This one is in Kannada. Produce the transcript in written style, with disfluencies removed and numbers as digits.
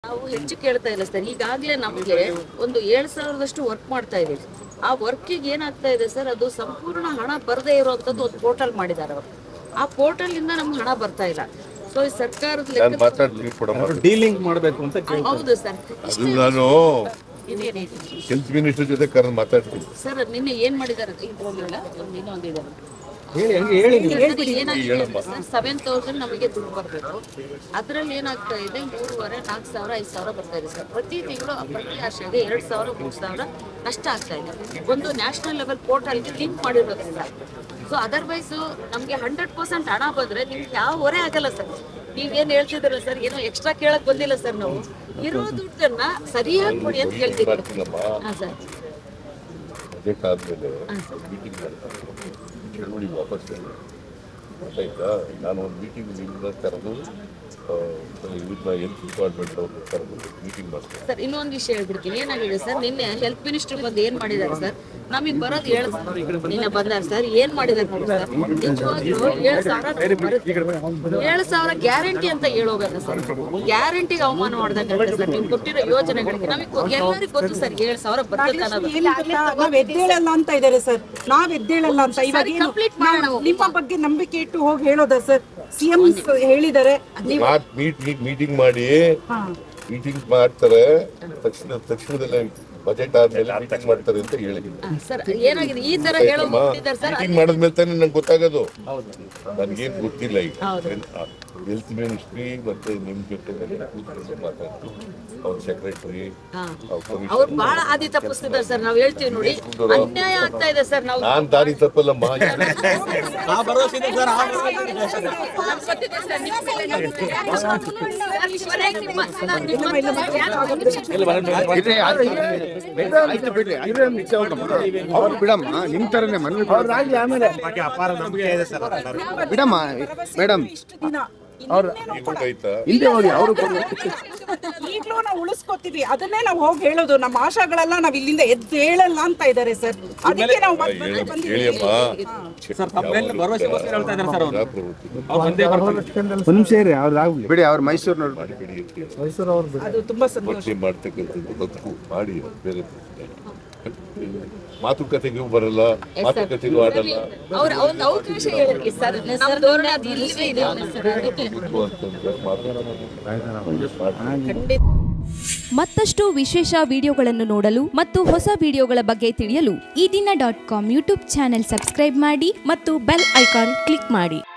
ನಾವು ಹೆಚ್ಚು ಕೇಳ್ತಾ ಇಲ್ಲ ಸರ್. ಈಗಾಗಲೇ ನಮಗೆ ಒಂದು 7,000ದಷ್ಟು ವರ್ಕ್ ಮಾಡ್ತಾ ಇದೀವಿ. ಆ ವರ್ಕಿಗೆ ಏನಾಗ್ತಾ ಇದೆ ಸರ್, ಅದು ಸಂಪೂರ್ಣ ಹಣ ಬರದೇ ಇರುವಂತದ್ದು ಒಂದು ಪೋರ್ಟಲ್ ಮಾಡಿದ್ದಾರೆ ಅವರು. ಆ ಪೋರ್ಟಲ್ ಇಂದ ನಮ್ಗೆ ಹಣ ಬರ್ತಾ ಇಲ್ಲ. ಸೊ ಈ ಸರ್ಕಾರದ ಡೀಲಿಂಗ್ ಮಾಡಬೇಕು ಅಂತ ಹೌದು ಸರ್. ನಾನು ಹೆಲ್ತ್ ಮಿನಿಸ್ಟರ್ ಜೊತೆ ಕರೆದು ಮಾತಾಡ್ತೀನಿ ಸರ್. ನಿನ್ನೆ ಏನ್ ಮಾಡಿದ್ದಾರೆ ಇನ್ನೊಂದಿದೆ 7,000 ನಮಗೆ ದುಡ್ಡು ಬರಬೇಕು. ಅದರಲ್ಲಿ ಏನಾಗ್ತಾ ಇದೆ 3,500, 4,000, 5,000 ಬರ್ತಾ ಇದೆ ಸರ್. ಪ್ರತಿ ತಿಂಗಳು ಪ್ರತಿ ಆಶೆಗೆ 2,000, 3,000 ನಷ್ಟ ಆಗ್ತಾ ಇದೆ. ಒಂದು ನ್ಯಾಷನಲ್ ಲೆವೆಲ್ ಪೋರ್ಟಲ್ಗೆ ಲಿಂಕ್ ಮಾಡಿರೋದ್ರಿಂದ. ಸೊ ಅದರ್ವೈಸ್ ನಮಗೆ 100% ಹಣ ಬಂದ್ರೆ ನಿಮ್ಗೆ ಯಾವ ಹೊರೆ ಆಗಲ್ಲ ಸರ್. ನೀವೇನು ಹೇಳ್ತಿದ್ದೀರ ಸರ್, ಏನೋ ಎಕ್ಸ್ಟ್ರಾ ಕೇಳಕ್ ಬಂದಿಲ್ಲ ಸರ್. ನಾವು ಇರೋ ದುಡ್ಡನ್ನ ಸರಿಯಾಗಿ ಕೊಡಿ ಅಂತ ಹೇಳ್ತಿದ್ದೀವಿ. ಹಾಂ ಸರ್. ಬಜೆಟ್ ಆದ್ಮೇಲೆ ಮೀಟಿಂಗ್ ಚಳುವಳಿ ವಾಪಸ್ ಗೊತ್ತಾಯ್ತಾ. ನಾನು ಒಂದು ಮೀಟಿಂಗ್ ನಿಮ್ಮನ್ನ ಕರೆದು ಇವನ್ನ ಹೆಲ್ತ್ ಡಿಪಾರ್ಟ್ಮೆಂಟ್ ಅವ್ರನ್ನ ಕರೆದು ಮೀಟಿಂಗ್ ಮಾಡ್ತೀನಿ ಸರ್. ಇನ್ನೊಂದು ವಿಷಯ ಹೇಳ್ಬಿಡ್ತೀನಿ. ಏನಾಗಿದೆ ಸರ್, ನಿನ್ನೆ ಹೆಲ್ತ್ ಮಿನಿಸ್ಟರ್ ಬಂದು ಏನ್ ಮಾಡಿದ್ದಾರೆ ಸರ್, ನಮಗೆ ಬರೋದು 7,000 ನಿನ್ನೆ ಬಂದಾರ ಸರ್. ಏನ್ ಮಾಡಿದಾರೆ ನೋಡಿ ಸರ್, ನಿಜವಾಗ್ಲೂ 7,000 ಗ್ಯಾರಂಟಿ ಅಂತ ಹೇಳೋಗಲ್ಲ ಸರ್. ಗ್ಯಾರಂಟಿಗೆ ಅವಮಾನ ಮಾಡ್ದಂಗೆ ಸರ್. ನೀವು ಕೊಟ್ಟಿರೋ ಯೋಜನೆಗಳಿಗೆ ನಮಗೆ ಎಲ್ಲರಿಗೂ ಗೊತ್ತು ಸರ್ 7,000 ಬರ್ತದೆ ಅನ್ನೋದು. ನಾವ್ ಎದ್ದೇಳಲ್ಲ ಅಂತ ಇದಾರೆ ಸರ್. ನಾವ್ ಎದ್ದೇಳಲ್ಲ ಅಂತ ಇವಾಗ ನಿಮ್ಮ ಬಗ್ಗೆ ನಂಬಿಕೆ ಇಟ್ಟು ಹೋಗಿ ಹೇಳೋದ ಸರ್. ಸಿಎಂ ಹೇಳಿದ್ದಾರೆ ಮೀಟಿಂಗ್ ಮಾಡಿ ಮೀಟಿಂಗ್ ಮಾಡ್ತಾರೆ. ತಕ್ಷಣದಲ್ಲೇ ಬಜೆಟ್ ಆದ್ಮೇಲೆ ಮೀಟಿಂಗ್ ಮಾಡ್ತಾರೆ ಅಂತ ಹೇಳಿ ಸರ್. ಏನಾಗಿದೆ ಈ ತರ ಹೇಳೋದಿದ್ದಾರೆ ಸರ್. ಮೀಟಿಂಗ್ ಮಾಡಿದ್ಮೇಲೆ ತಾನೇ ನಂಗೆ ಗೊತ್ತಾಗೋದು. ನನ್ಗೇನ್ ಗೊತ್ತಿಲ್ಲ. ಈಗ ಹೆಲ್ತ್ ಮಿನಿಸ್ಟ್ರಿ ಮತ್ತೆ ನಿಮ್ ಜೊತೆ ಮಾತಾಡ್ತು ಅವ್ರ ಸೆಕ್ರೆಟರಿ ಅವ್ರು ಬಹಳ ಹಾದಿ ತಪ್ಪಿಸ್ತಿದ್ದಾರೆ ಸರ್. ನಾವ್ ಹೇಳ್ತೀವಿ ನೋಡಿ, ಅನ್ಯಾಯ ಆಗ್ತಾ ಇದೆ ಸರ್. ನಾವು ನಾನ್ ದಾರಿ ತಪ್ಪಲ್ಲಮ್ಮ. ಬಿಡಮ್ಮ, ನಿಮ್ ತರನೇ ಮನವಿ ಬಿಡಮ್ಮ ಮೇಡಮ್. ಈಗಲೂ ನಾವು ಉಳಿಸ್ಕೊತೀವಿ. ಅದನ್ನೇ ನಾವು ಹೋಗಿ ಹೇಳೋದು. ನಮ್ಮ ಆಶಾಗಳೆಲ್ಲ ನಾವ್ ಇಲ್ಲಿಂದ ಎದ್ದು ಹೇಳಲ್ಲ ಅಂತ ಇದಾರೆ ಸರ್. ಅದಕ್ಕೆ ನಾವು ಬಿಡಿ. ಅವ್ರು ಮೈಸೂರಿನವ್ರು. ಅದು ತುಂಬಾ ಸಂತೋಷ. ಮಾಡ್ತಕ್ಕಂಥದ್ದು ಬದುಕು ಮಾಡಿ ಬೇರೆ ಮಾತುಕತೆಗೂ ಬರಲ್ಲ, ಮಾತುಕತೆಗೂ ಆಡಲ್ಲ. ಮತ್ತಷ್ಟು ವಿಶೇಷ ವಿಡಿಯೋಗಳನ್ನು ನೋಡಲು ಮತ್ತು ಹೊಸ ವಿಡಿಯೋಗಳ ಬಗ್ಗೆ ತಿಳಿಯಲು ಈ ದಿನ .com ಯೂಟ್ಯೂಬ್ ಚಾನೆಲ್ ಸಬ್ಸ್ಕ್ರೈಬ್ ಮಾಡಿ ಮತ್ತು ಬೆಲ್ ಐಕಾನ್ ಕ್ಲಿಕ್ ಮಾಡಿ.